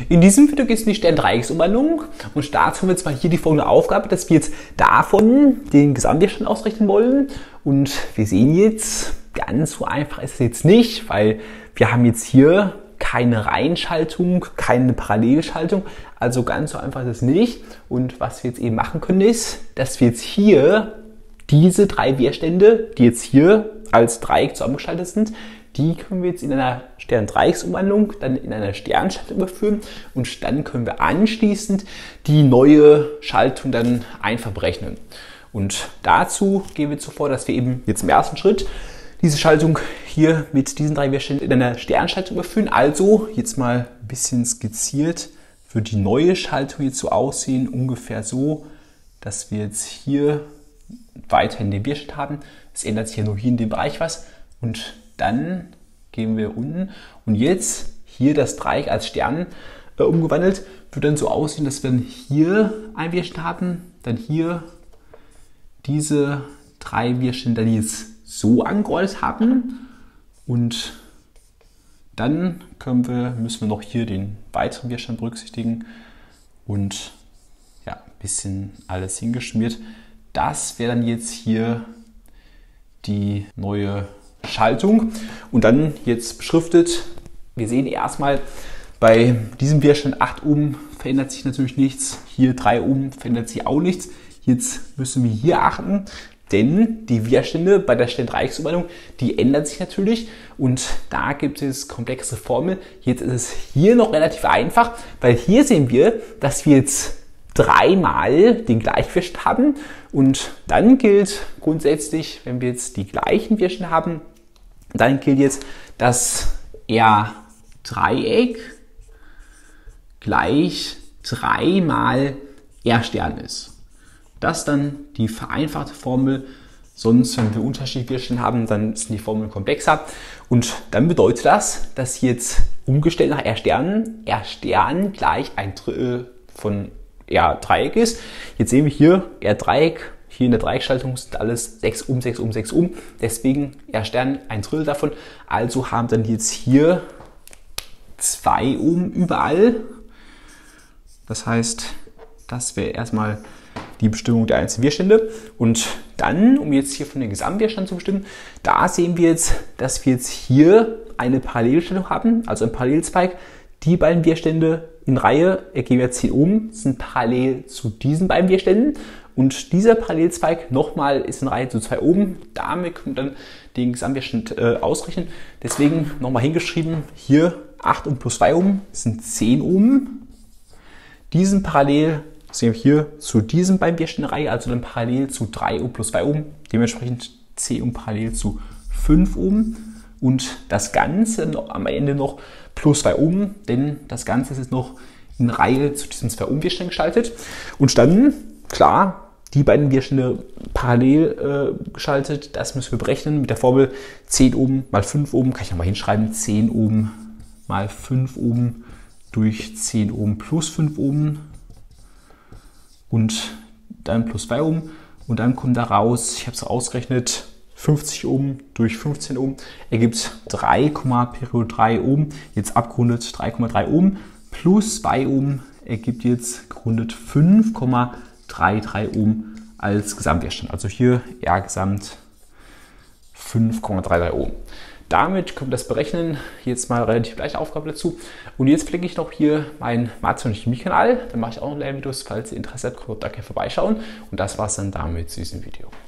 In diesem Video geht es um die Stern-Dreiecksumwandlung und dazu haben wir jetzt mal hier die folgende Aufgabe, dass wir jetzt davon den Gesamtwiderstand ausrechnen wollen. Und wir sehen jetzt, ganz so einfach ist es jetzt nicht, weil wir haben jetzt hier keine Reihenschaltung, keine Parallelschaltung, also ganz so einfach ist es nicht. Und was wir jetzt eben machen können ist, dass wir jetzt hier diese drei Widerstände, die jetzt hier als Dreieck zusammengeschaltet sind, die können wir jetzt in einer Stern-Dreiecksumwandlung dann in einer Sternschaltung überführen und dann können wir anschließend die neue Schaltung dann einfach berechnen. Und dazu gehen wir zuvor, dass wir eben jetzt im ersten Schritt diese Schaltung hier mit diesen drei Widerständen in einer Sternschaltung überführen. Also jetzt mal ein bisschen skizziert, wird die neue Schaltung jetzt so aussehen, ungefähr so, dass wir jetzt hier weiterhin den Widerstand haben. Es ändert sich ja nur hier in dem Bereich was und dann gehen wir unten und jetzt hier das Dreieck als Stern umgewandelt, wird dann so aussehen, dass wir dann hier ein Widerstand haben, dann hier diese drei Widerstände dann jetzt so angeordnet haben und dann müssen wir noch hier den weiteren Widerstand berücksichtigen und ja, ein bisschen alles hingeschmiert. Das wäre dann jetzt hier die neue Schaltung und dann jetzt beschriftet. Wir sehen erstmal, bei diesem Widerstand 8 Ohm verändert sich natürlich nichts, hier 3 Ohm verändert sich auch nichts. Jetzt müssen wir hier achten, denn die Widerstände bei der Stern-Dreiecksumwandlung, die ändern sich natürlich und da gibt es komplexe Formeln. Jetzt ist es hier noch relativ einfach, weil hier sehen wir, dass wir jetzt dreimal den Gleichwiderstand haben und dann gilt grundsätzlich, wenn wir jetzt die gleichen Widerstände haben, dann gilt jetzt, dass R-Dreieck gleich 3 mal R-Stern ist. Das ist dann die vereinfachte Formel, sonst wenn wir unterschiedliche Widerstände haben, dann sind die Formeln komplexer. Und dann bedeutet das, dass jetzt umgestellt nach R-Stern gleich ein Drittel von R-Dreieck ist. Jetzt sehen wir hier R-Dreieck, hier in der Dreieckschaltung sind alles 6 Ohm, 6 Ohm, 6 Ohm. Deswegen R-Stern ein Drittel davon. Also haben dann jetzt hier 2 Ohm überall. Das heißt, das wäre erstmal die Bestimmung der einzelnen Widerstände. Und dann, um jetzt hier von den Gesamtwiderstand zu bestimmen, da sehen wir jetzt, dass wir jetzt hier eine Parallelstellung haben, also ein Parallelzweig. Die beiden Widerstände in Reihe ergeben ja 10 Ohm, sind parallel zu diesen beiden Widerständen. Und dieser Parallelzweig nochmal ist in Reihe zu 2 Ohm. Damit können wir dann den Gesamtwiderstand ausrechnen. Deswegen nochmal hingeschrieben, hier 8 Ohm plus 2 Ohm sind 10 Ohm. Diesen parallel sehen wir hier zu diesen beiden Widerständen in Reihe, also dann parallel zu 3 Ohm plus 2 Ohm. Dementsprechend 10 Ohm parallel zu 5 Ohm. Und das Ganze am Ende noch plus 2 Ohm, denn das Ganze ist jetzt noch in Reihe zu diesen 2 Ohm Widerständen geschaltet. Und dann, klar, die beiden Widerstände parallel geschaltet, das müssen wir berechnen mit der Formel 10 Ohm mal 5 Ohm, kann ich nochmal hinschreiben, 10 Ohm mal 5 Ohm durch 10 Ohm plus 5 Ohm und dann plus 2 Ohm und dann kommt da raus, ich habe es ausgerechnet, 50 Ohm durch 15 Ohm ergibt 3,3 Ohm, jetzt abgerundet 3,3 Ohm plus 2 Ohm ergibt jetzt gerundet 5,33 Ohm als Gesamtwiderstand. Also hier R-Gesamt 5,33 Ohm. Damit können wir das berechnen. Jetzt mal relativ leichte Aufgabe dazu. Und jetzt verlinke ich noch hier meinen Mathe- und Chemie-Kanal. Dann mache ich auch noch Lernvideos. Falls ihr Interesse habt, könnt ihr da gerne vorbeischauen. Und das war es dann damit zu diesem Video.